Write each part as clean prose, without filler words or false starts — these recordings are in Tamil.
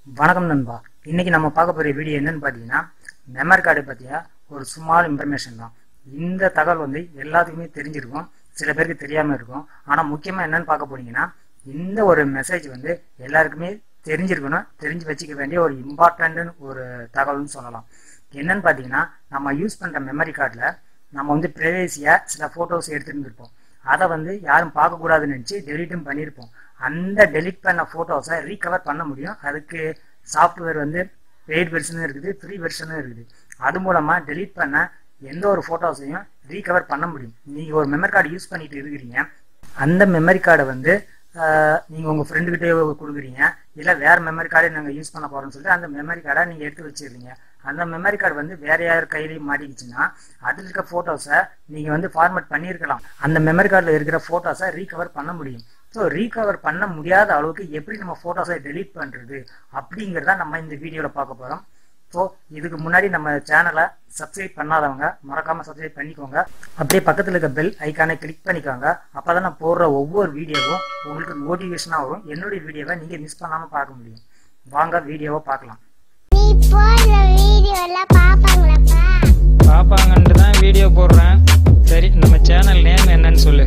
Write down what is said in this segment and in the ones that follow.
வணக்கம் நண்பா. இன்னைக்கு நம்ம பார்க்க போற வீடியோ என்னன்னு பார்த்தீங்கன்னா, மெமரி கார்டு பற்றிய ஒரு ஸ்மால் இன்ஃபர்மேஷன் தான். இந்த தகவல் வந்து எல்லாத்துக்குமே தெரிஞ்சிருக்கும், சில பேருக்கு தெரியாமல் இருக்கும். ஆனால் முக்கியமாக என்னன்னு பார்க்க போனீங்கன்னா, இந்த ஒரு மெசேஜ் வந்து எல்லாருக்குமே தெரிஞ்சிருக்கணும், தெரிஞ்சு வச்சுக்க வேண்டிய ஒரு இம்பார்ட்டன்ட் ஒரு தகவல்னு சொல்லலாம். என்னன்னு பார்த்தீங்கன்னா, நம்ம யூஸ் பண்ணுற மெமரி கார்டில் நம்ம வந்து ப்ரைவேசியாக சில ஃபோட்டோஸ் எடுத்துருந்துருப்போம். அதை வந்து யாரும் பார்க்கக்கூடாதுன்னு நினச்சி டெலிட்டும் பண்ணியிருப்போம். அந்த டெலிட் பண்ண ஃபோட்டோஸை ரீகவர் பண்ண முடியும். அதுக்கு சாஃப்ட்வேர் வந்து பெய்ட் வெர்ஷனும் இருக்குது, ஃப்ரீ வெர்ஷனும் இருக்குது. அது மூலமாக டெலிட் பண்ண எந்த ஒரு ஃபோட்டோஸையும் ரீகவர் பண்ண முடியும். நீங்கள் ஒரு மெமரி கார்டு யூஸ் பண்ணிட்டு இருக்கிறீங்க, அந்த மெமரி கார்டை வந்து நீங்கள் உங்கள் ஃப்ரெண்டுக்கிட்டே கொடுக்குறீங்க, இல்லை வேறு மெமரி கார்டை நாங்கள் யூஸ் பண்ண போகிறோம்னு சொல்லிட்டு அந்த மெமரி கார்டை நீங்கள் எடுத்து வச்சிடுறீங்க. அந்த மெமரி கார்டு வந்து வேற யார் கையிலையும் மாட்டிக்கிச்சுன்னா அதில் இருக்க ஃபோட்டோஸை நீங்கள் வந்து ஃபார்மேட் பண்ணியிருக்கலாம். அந்த மெமரி கார்டில் இருக்கிற ஃபோட்டோஸை ரீகவர் பண்ண முடியும். ஸோ ரீகவர் பண்ண முடியாத அளவுக்கு எப்படி நம்ம ஃபோட்டோஸை டெலீட் பண்ணுறது அப்படிங்கிறத நம்ம இந்த வீடியோவில் பார்க்க போகிறோம். ஸோ இதுக்கு முன்னாடி நம்ம சேனலை சப்ஸ்கிரைப் பண்ணாதவங்க மறக்காமல் சப்ஸ்கிரைப் பண்ணிக்கோங்க. அப்படியே பக்கத்தில் இருக்க பெல் ஐக்கானை கிளிக் பண்ணிக்கோங்க. அப்போ தான் நான் போடுற ஒவ்வொரு வீடியோவும் உங்களுக்கு மோட்டிவேஷனாக வரும். என்னுடைய வீடியோவை நீங்கள் மிஸ் பண்ணாமல் பார்க்க முடியும். வாங்க வீடியோவை பார்க்கலாம். பாப்பாங்கன்ட்டு தான் வீடியோ போடுறேன். சரி, நம்ம சேனல் நேம் என்னன்னு சொல்லு.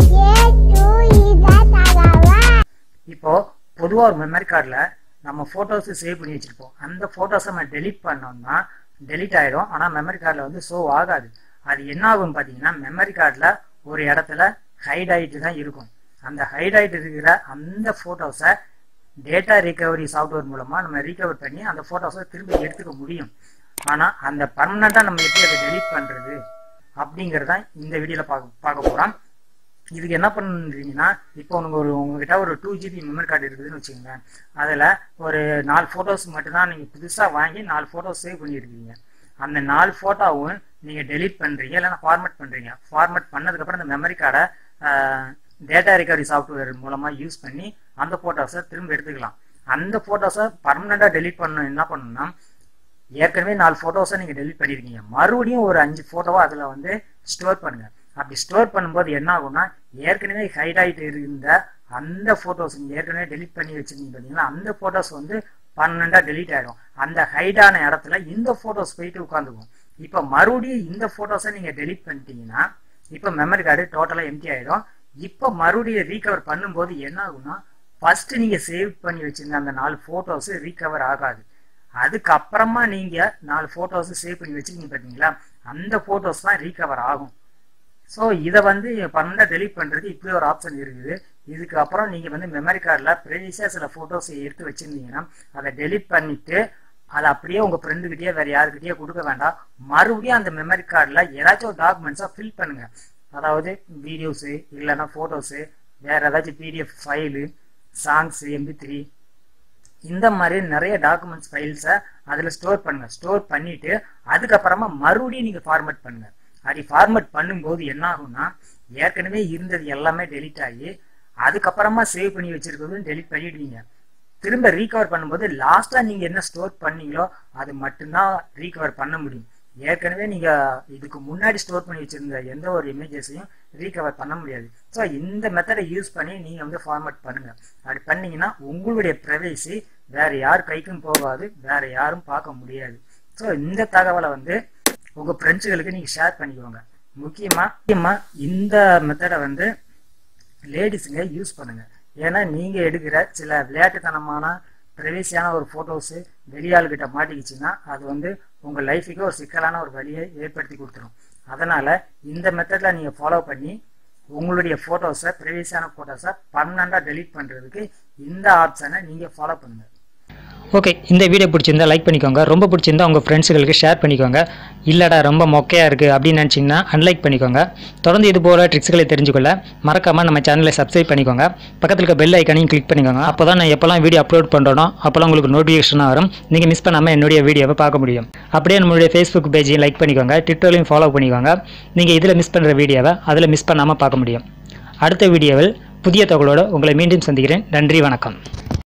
இப்போ பொதுவாக ஒரு மெமரி கார்டில் நம்ம ஃபோட்டோஸை சேவ் பண்ணி வச்சுருப்போம். அந்த ஃபோட்டோஸை நம்ம டெலிட் பண்ணோம்னா டெலிட் ஆகிடும். ஆனால் மெமரி கார்டில் வந்து ஷோ ஆகாது. அது என்ன ஆகும்னு பார்த்தீங்கன்னா, மெமரி கார்டில் ஒரு இடத்துல ஹைட் ஆகிட்டு தான் இருக்கும். அந்த ஹைட் ஆகிட்டு இருக்கிற அந்த ஃபோட்டோஸை டேட்டா ரிகவரி சாஃப்ட்வேர் மூலமாக நம்ம ரீகவர் பண்ணி அந்த ஃபோட்டோஸை திரும்ப எடுத்துக்க முடியும். ஆனால் அந்த பர்மனெண்ட்டாக நம்ம எப்படி அதை டெலிட் பண்ணுறது அப்படிங்கிறதான் இந்த வீடியோவில் பார்க்க போகிறோம். இதுக்கு என்ன பண்ணுறீங்கன்னா, இப்போ உங்ககிட்ட ஒரு 2 GB மெமரி கார்டு இருக்குதுன்னு வச்சுக்கோங்களேன். அதில் ஒரு 4 ஃபோட்டோஸ் மட்டும்தான் நீங்கள் புதுசாக வாங்கி 4 ஃபோட்டோஸ் சேவ் பண்ணியிருக்கீங்க. அந்த 4 ஃபோட்டோவும் நீங்கள் டெலிட் பண்ணுறீங்க, இல்லைன்னா ஃபார்மேட் பண்ணுறீங்க. ஃபார்மேட் பண்ணதுக்கப்புறம் அந்த மெமரி கார்டை டேட்டா ரிகவரி சாஃப்ட்வேர் மூலமாக யூஸ் பண்ணி அந்த ஃபோட்டோஸை திரும்ப எடுத்துக்கலாம். அந்த ஃபோட்டோஸை பர்மனெண்ட்டாக டெலிட் பண்ணணும். என்ன பண்ணணும்னா, ஏற்கனவே 4 ஃபோட்டோஸை நீங்கள் டெலிட் பண்ணியிருக்கீங்க, மறுபடியும் ஒரு 5 ஃபோட்டோவை அதில் வந்து ஸ்டோர் பண்ணுங்கள். அப்படி ஸ்டோர் பண்ணும்போது என்ன ஆகும்னா, ஏற்கனவே ஹைட் ஆகிட்டு இருந்த அந்த ஃபோட்டோஸ் நீங்கள் ஏற்கனவே டெலிட் பண்ணி வச்சுருந்தீங்க பார்த்தீங்களா, அந்த ஃபோட்டோஸ் வந்து பர்மனெண்ட்டாக டெலிட் ஆகிடும். அந்த ஹைடான இடத்துல இந்த ஃபோட்டோஸ் போயிட்டு உட்காந்துக்கும். இப்போ மறுபடியும் இந்த ஃபோட்டோஸை நீங்கள் டெலிட் பண்ணிட்டீங்கன்னா இப்போ மெமரி கார்டு டோட்டலாக எம்டி ஆகிடும். இப்போ மறுபடியும் ரீகவர் பண்ணும்போது என்ன ஆகும்னா, ஃபர்ஸ்ட் நீங்கள் சேவ் பண்ணி வச்சுருந்த அந்த 4 ஃபோட்டோஸு ரீகவர் ஆகாது. அதுக்கப்புறமா நீங்கள் 4 ஃபோட்டோஸு சேவ் பண்ணி வச்சுருக்கீங்க பார்த்தீங்களா, அந்த ஃபோட்டோஸ் தான் ரீகவர் ஆகும். ஸோ இதை வந்து பர்மனெண்ட்டாக டெலிட் பண்ணுறது இப்படி ஒரு ஆப்ஷன் இருக்குது. இதுக்கப்புறம் நீங்கள் வந்து மெமரி கார்டில் ப்ரீவியஸாக சில ஃபோட்டோஸை எடுத்து வச்சுருந்தீங்கன்னா அதை டெலிட் பண்ணிவிட்டு அதை அப்படியே உங்கள் ஃப்ரெண்டுக்கிட்டே வேறு யாருக்கிட்டே கொடுக்க வேண்டாம். மறுபடியும் அந்த மெமரி கார்டில் ஏதாச்சும் ஒரு டாக்குமெண்ட்ஸாக ஃபில் பண்ணுங்கள். அதாவது வீடியோஸு, இல்லைன்னா ஃபோட்டோஸு, வேறு ஏதாச்சும் PDF ஃபைலு, சாங்ஸு, MP3, இந்த மாதிரி நிறைய டாக்குமெண்ட்ஸ் ஃபைல்ஸை அதில் ஸ்டோர் பண்ணுங்கள். ஸ்டோர் பண்ணிவிட்டு அதுக்கப்புறமா மறுபடியும் நீங்கள் ஃபார்மேட் பண்ணுங்கள். அப்படி ஃபார்மேட் பண்ணும்போது என்ன ஆகும்னா, ஏற்கனவே இருந்தது எல்லாமே டெலிட் ஆகி அதுக்கப்புறமா சேவ் பண்ணி வச்சிருக்கிறதும் டெலிட் பண்ணிடுவீங்க. திரும்ப ரீகவர் பண்ணும்போது லாஸ்ட்டாக நீங்கள் என்ன ஸ்டோர் பண்ணீங்களோ அது மட்டும்தான் ரீகவர் பண்ண முடியும். ஏற்கனவே நீங்கள் இதுக்கு முன்னாடி ஸ்டோர் பண்ணி வச்சுருந்த எந்த ஒரு இமேஜஸையும் ரீகவர் பண்ண முடியாது. ஸோ இந்த மெத்தடை யூஸ் பண்ணி நீங்கள் வந்து ஃபார்மேட் பண்ணுங்கள். அப்படி பண்ணிங்கன்னா உங்களுடைய ப்ரைவசி வேறு யார் கைக்கும் போகாது, வேறு யாரும் பார்க்க முடியாது. ஸோ இந்த தகவலை வந்து உங்கள் ஃப்ரெண்ட்ஸுகளுக்கு நீங்கள் ஷேர் பண்ணிக்கோங்க. முக்கியமாக இந்த மெத்தடை வந்து லேடிஸுங்க யூஸ் பண்ணுங்கள். ஏன்னா நீங்கள் எடுக்கிற சில விளையாட்டுத்தனமான ப்ரைவேசியான ஒரு ஃபோட்டோஸு வெளியாளுகிட்ட மாட்டிக்கிச்சின்னா அது வந்து உங்கள் லைஃபுக்கு ஒரு சிக்கலான ஒரு வழியை ஏற்படுத்தி கொடுத்துரும். அதனால் இந்த மெத்தடில் நீங்கள் ஃபாலோ பண்ணி உங்களுடைய ஃபோட்டோஸை, ப்ரைவேசியான ஃபோட்டோஸை பர்மனெண்ட்டாக டெலிட் பண்ணுறதுக்கு இந்த ஆப்ஷனை நீங்கள் ஃபாலோ பண்ணுங்கள். ஓகே, இந்த வீடியோ பிடிச்சிருந்தா லைக் பண்ணிக்கோங்க. ரொம்ப பிடிச்சிருந்தா உங்கள் ஃப்ரெண்ட்ஸுகளுக்கு ஷேர் பண்ணிக்கோங்க. இல்லைடா ரொம்ப மொக்கையாக இருக்குது அப்படின்னு நினச்சிங்கன்னா அன்லைக் பண்ணிக்கோங்க. தொடர்ந்து இது போல் ட்ரிக்ஸ்களை தெரிஞ்சுக்கொள்ள மறக்காமல் நம்ம சேனலை சப்ஸ்கிரைப் பண்ணிக்கோங்க. பக்கத்தில் இருக்க பெல் ஐக்கானையும் கிளிக் பண்ணிக்கோங்க. அப்போ தான் நான் எப்போல்லாம் வீடியோ அப்லோட் பண்ணுறோனோ அப்போல்லாம் உங்களுக்கு நோட்டிஃபிகேஷனாக வரும். நீங்கள் மிஸ் பண்ணாமல் என்னுடைய வீடியோவை பார்க்க முடியும். அப்படியே நம்மளுடைய ஃபேஸ்புக் பேஜையும் லைக் பண்ணிக்கோங்க, ட்விட்டர்லையும் ஃபாலோ பண்ணிக்கோங்க. நீங்கள் இதில் மிஸ் பண்ணுற வீடியோவை அதில் மிஸ் பண்ணாமல் பார்க்க முடியும். அடுத்த வீடியோவில் புதிய தகவலோடு உங்களை மீண்டும் சந்திக்கிறேன். நன்றி, வணக்கம்.